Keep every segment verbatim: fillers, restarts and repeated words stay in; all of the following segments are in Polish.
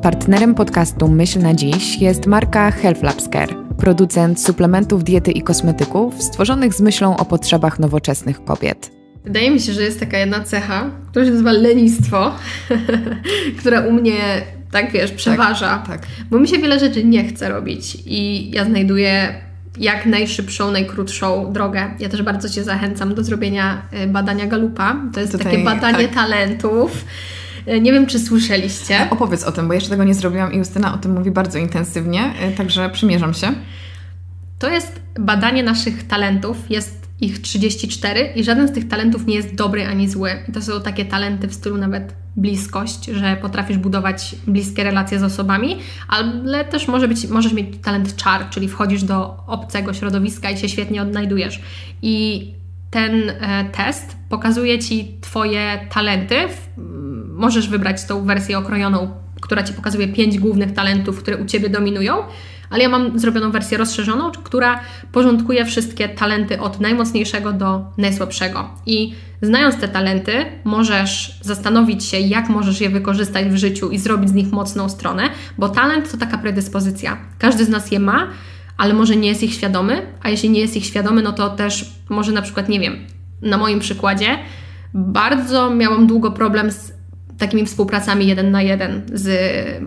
Partnerem podcastu Myśl na dziś jest marka Health Labs Care, producent suplementów diety i kosmetyków stworzonych z myślą o potrzebach nowoczesnych kobiet. Wydaje mi się, że jest taka jedna cecha, która się nazywa lenistwo, która u mnie, tak wiesz, przeważa. Tak, tak. Bo mi się wiele rzeczy nie chce robić i ja znajduję jak najszybszą, najkrótszą drogę. Ja też bardzo Cię zachęcam do zrobienia badania Gallupa. To jest Tutaj, takie badanie tak. talentów. Nie wiem, czy słyszeliście. A opowiedz o tym, bo jeszcze tego nie zrobiłam i Justyna o tym mówi bardzo intensywnie, także przymierzam się. To jest badanie naszych talentów. Jest ich trzydzieści cztery i żaden z tych talentów nie jest dobry ani zły. I to są takie talenty w stylu nawet bliskość, że potrafisz budować bliskie relacje z osobami, ale też może być, możesz mieć talent czar, czyli wchodzisz do obcego środowiska i się świetnie odnajdujesz. I ten e, test pokazuje Ci Twoje talenty. Możesz wybrać tą wersję okrojoną, która Ci pokazuje pięć głównych talentów, które u Ciebie dominują, ale ja mam zrobioną wersję rozszerzoną, która porządkuje wszystkie talenty od najmocniejszego do najsłabszego. I znając te talenty, możesz zastanowić się, jak możesz je wykorzystać w życiu i zrobić z nich mocną stronę, bo talent to taka predyspozycja. Każdy z nas je ma, ale może nie jest ich świadomy, a jeśli nie jest ich świadomy, no to też może na przykład, nie wiem, na moim przykładzie bardzo miałam długo problem z takimi współpracami jeden na jeden z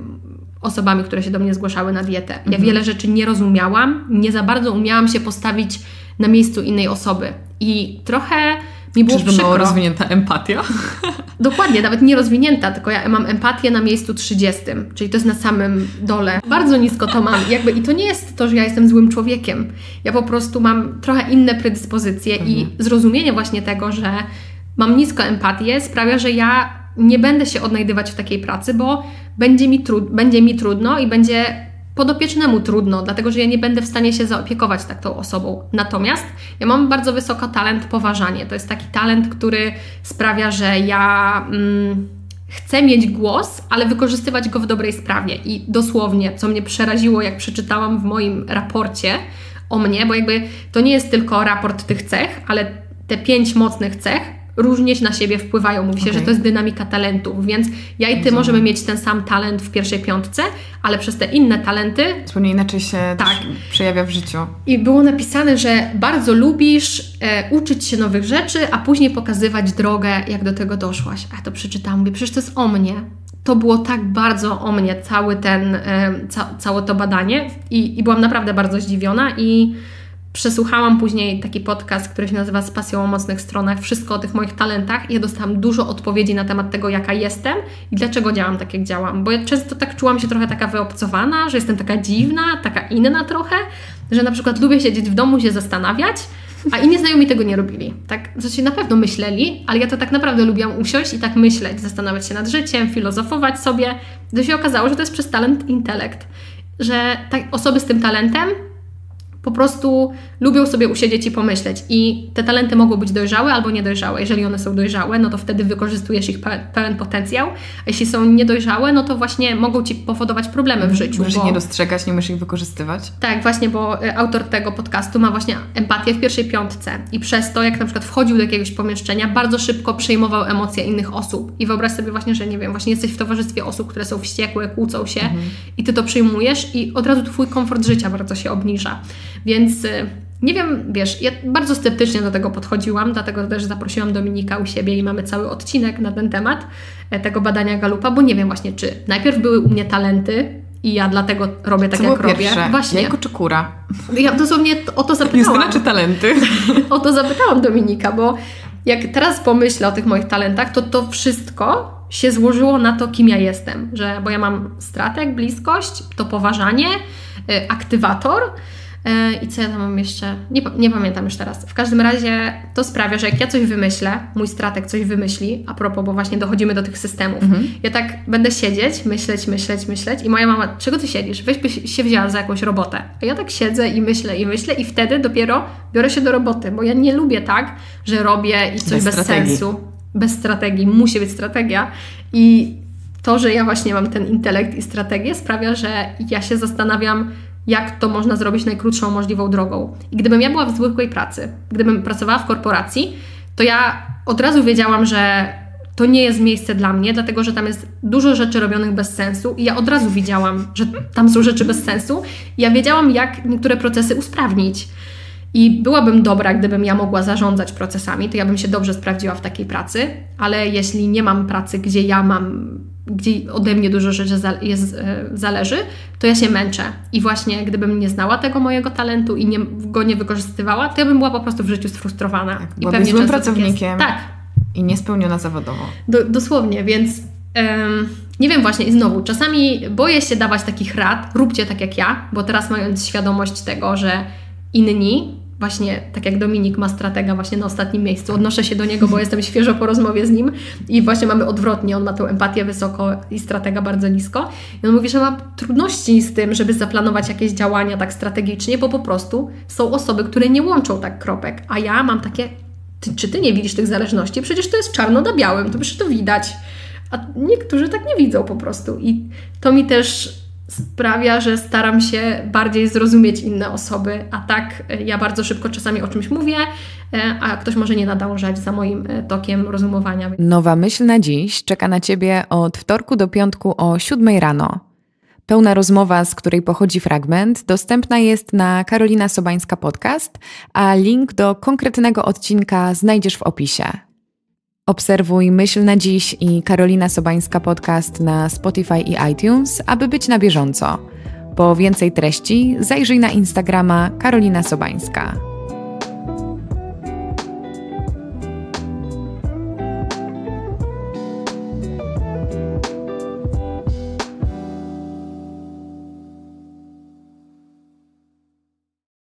osobami, które się do mnie zgłaszały na dietę. Ja mhm. wiele rzeczy nie rozumiałam, nie za bardzo umiałam się postawić na miejscu innej osoby i trochę mi było Czyżby przykro. mało rozwinięta empatia? Dokładnie, nawet nie rozwinięta, tylko ja mam empatię na miejscu trzydziestym, czyli to jest na samym dole. Bardzo nisko to mam. Jakby, i to nie jest to, że ja jestem złym człowiekiem. Ja po prostu mam trochę inne predyspozycje mhm. i zrozumienie właśnie tego, że mam nisko empatię sprawia, że ja nie będę się odnajdywać w takiej pracy, bo będzie mi, trud- będzie mi trudno i będzie podopiecznemu trudno, dlatego że ja nie będę w stanie się zaopiekować taką osobą. Natomiast ja mam bardzo wysoko talent poważanie. To jest taki talent, który sprawia, że ja mm, chcę mieć głos, ale wykorzystywać go w dobrej sprawie. I dosłownie, co mnie przeraziło, jak przeczytałam w moim raporcie o mnie, bo jakby to nie jest tylko raport tych cech, ale te pięć mocnych cech różnie na siebie wpływają. Mówi się, okay. że to jest dynamika talentów, więc ja i Ty Rozumiem. możemy mieć ten sam talent w pierwszej piątce, ale przez te inne talenty zupełnie inaczej się tak. przejawia w życiu. I było napisane, że bardzo lubisz e, uczyć się nowych rzeczy, a później pokazywać drogę, jak do tego doszłaś. A ja to przeczytałam, mówię, przecież to jest o mnie. To było tak bardzo o mnie, cały ten, e, ca, całe to badanie i, i byłam naprawdę bardzo zdziwiona i przesłuchałam później taki podcast, który się nazywa Z pasją o mocnych stronach, wszystko o tych moich talentach i ja dostałam dużo odpowiedzi na temat tego, jaka jestem i dlaczego działam tak, jak działam. Bo ja często tak czułam się trochę taka wyobcowana, że jestem taka dziwna, taka inna trochę, że na przykład lubię siedzieć w domu, się zastanawiać, a inni znajomi tego nie robili. Tak, znaczy na pewno myśleli, ale ja to tak naprawdę lubiłam usiąść i tak myśleć, zastanawiać się nad życiem, filozofować sobie. To się okazało, że to jest przez talent intelekt, że tak, osoby z tym talentem po prostu lubią sobie usiedzieć i pomyśleć i te talenty mogą być dojrzałe albo niedojrzałe. Jeżeli one są dojrzałe, no to wtedy wykorzystujesz ich pełen potencjał, a jeśli są niedojrzałe, no to właśnie mogą Ci powodować problemy w życiu. Możesz bo... ich nie dostrzegać, nie musisz ich wykorzystywać. Tak, właśnie, bo autor tego podcastu ma właśnie empatię w pierwszej piątce i przez to, jak na przykład wchodził do jakiegoś pomieszczenia, bardzo szybko przejmował emocje innych osób i wyobraź sobie właśnie, że nie wiem, właśnie jesteś w towarzystwie osób, które są wściekłe, kłócą się mhm. i Ty to przyjmujesz i od razu Twój komfort życia bardzo się obniża. Więc nie wiem, wiesz, ja bardzo sceptycznie do tego podchodziłam, dlatego też zaprosiłam Dominika u siebie i mamy cały odcinek na ten temat tego badania Gallupa, bo nie wiem właśnie, czy najpierw były u mnie talenty i ja dlatego robię tak, Co jak było robię. Pierwsze? Właśnie. Jajko czy kura? Ja dosłownie o to zapytałam. Justyna czy talenty? O to zapytałam Dominika, bo jak teraz pomyślę o tych moich talentach, to to wszystko się złożyło na to, kim ja jestem. Że, bo ja mam strateg, bliskość, to poważanie, aktywator. I co ja tam mam jeszcze? Nie, nie pamiętam już teraz. W każdym razie to sprawia, że jak ja coś wymyślę, mój strateg coś wymyśli, a propos, bo właśnie dochodzimy do tych systemów, mhm. ja tak będę siedzieć, myśleć, myśleć, myśleć i moja mama, czego Ty siedzisz? Weź byś się wzięła za jakąś robotę. A ja tak siedzę i myślę, i myślę i wtedy dopiero biorę się do roboty, bo ja nie lubię tak, że robię i coś bez, bez sensu. Bez strategii. Musi być strategia i to, że ja właśnie mam ten intelekt i strategię sprawia, że ja się zastanawiam, jak to można zrobić najkrótszą możliwą drogą. I gdybym ja była w zwykłej pracy, gdybym pracowała w korporacji, to ja od razu wiedziałam, że to nie jest miejsce dla mnie, dlatego że tam jest dużo rzeczy robionych bez sensu i ja od razu widziałam, że tam są rzeczy bez sensu i ja wiedziałam, jak niektóre procesy usprawnić. I byłabym dobra, gdybym ja mogła zarządzać procesami, to ja bym się dobrze sprawdziła w takiej pracy, ale jeśli nie mam pracy, gdzie ja mam, gdzie ode mnie dużo rzeczy jest, zależy, to ja się męczę. I właśnie gdybym nie znała tego mojego talentu i nie, go nie wykorzystywała, to ja bym była po prostu w życiu sfrustrowana. Tak, I byłabyś złym pracownikiem. Tak. I niespełniona zawodowo. Do, dosłownie, więc um, nie wiem właśnie i znowu, czasami boję się dawać takich rad, róbcie tak jak ja, bo teraz mając świadomość tego, że inni, właśnie tak jak Dominik ma stratega właśnie na ostatnim miejscu, odnoszę się do niego, bo jestem świeżo po rozmowie z nim i właśnie mamy odwrotnie, on ma tą empatię wysoko i stratega bardzo nisko i on mówi, że ma trudności z tym, żeby zaplanować jakieś działania tak strategicznie, bo po prostu są osoby, które nie łączą tak kropek, a ja mam takie, ty, czy Ty nie widzisz tych zależności? Przecież to jest czarno na białym, to przecież to widać, a niektórzy tak nie widzą po prostu i to mi też sprawia, że staram się bardziej zrozumieć inne osoby, a tak ja bardzo szybko czasami o czymś mówię, a ktoś może nie nadążać za moim tokiem rozumowania. Nowa myśl na dziś czeka na Ciebie od wtorku do piątku o siódmej rano. Pełna rozmowa, z której pochodzi fragment, dostępna jest na Karolina Sobańska Podcast, a link do konkretnego odcinka znajdziesz w opisie. Obserwuj Myśl na dziś i Karolina Sobańska Podcast na Spotify i iTunes, aby być na bieżąco. Po więcej treści zajrzyj na Instagrama Karolina Sobańska.